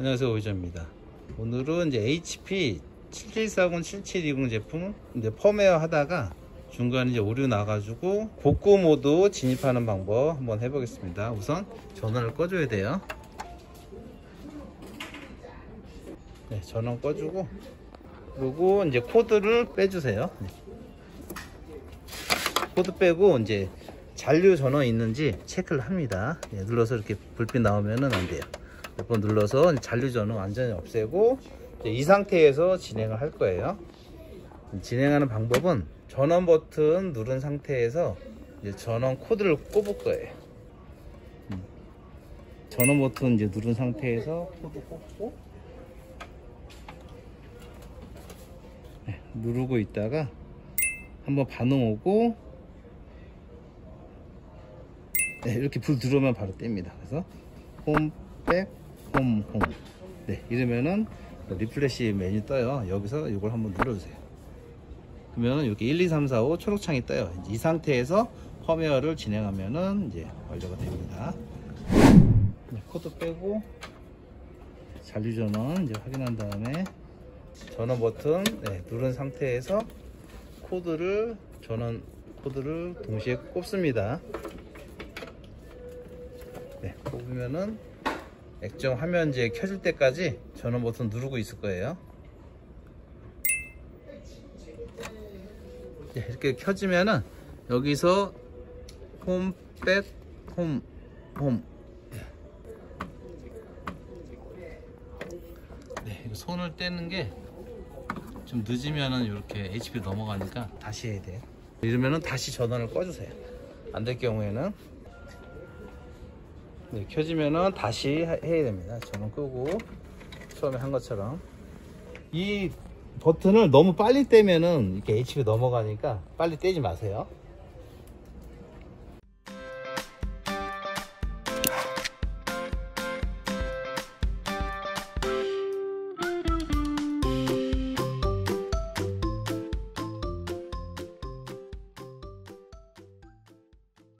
안녕하세요, 오이저입니다. 오늘은 이제 HP 7740, 7720 제품 이제 펌웨어 하다가 중간에 이제 오류 나가지고 복구 모드 진입하는 방법 한번 해보겠습니다. 우선 전원을 꺼줘야 돼요. 네, 전원 꺼주고, 그리고 이제 코드를 빼주세요. 네. 코드 빼고 이제 잔류 전원 있는지 체크를 합니다. 네, 눌러서 이렇게 불빛 나오면은 안 돼요. 몇 번 눌러서 잔류 전원 완전히 없애고 이 상태에서 진행을 할 거예요. 진행하는 방법은 전원 버튼 누른 상태에서 이제 전원 코드를 꼽을 거예요. 전원 버튼 이제 누른 상태에서 코드 꼽고, 네, 누르고 있다가 한번 반응 오고, 네, 이렇게 불 들어오면 바로 뗍니다. 그래서 홈, 백, 홈. 네, 이러면은 리플래시 메뉴 떠요. 여기서 이걸 한번 눌러주세요. 그러면 이렇게 1, 2, 3, 4, 5 초록창이 떠요. 이 상태에서 펌웨어를 진행하면은 이제 완료가 됩니다. 네, 코드 빼고 잔류 전원 이제 확인한 다음에 전원 버튼, 네, 누른 상태에서 전원 코드를 동시에 꼽습니다. 네, 꼽으면은 액정 화면 이제 켜질 때까지 전원 버튼 누르고 있을 거예요. 네, 이렇게 켜지면은 여기서 홈, 백, 홈. 네, 이거 손을 떼는 게 좀 늦으면은 이렇게 HP 넘어가니까 다시 해야 돼요. 이러면은 다시 전원을 꺼주세요. 안 될 경우에는, 네, 켜지면은 다시 해야 됩니다. 전원 끄고 처음에 한 것처럼. 이 버튼을 너무 빨리 떼면은 이렇게 HP 넘어가니까 빨리 떼지 마세요.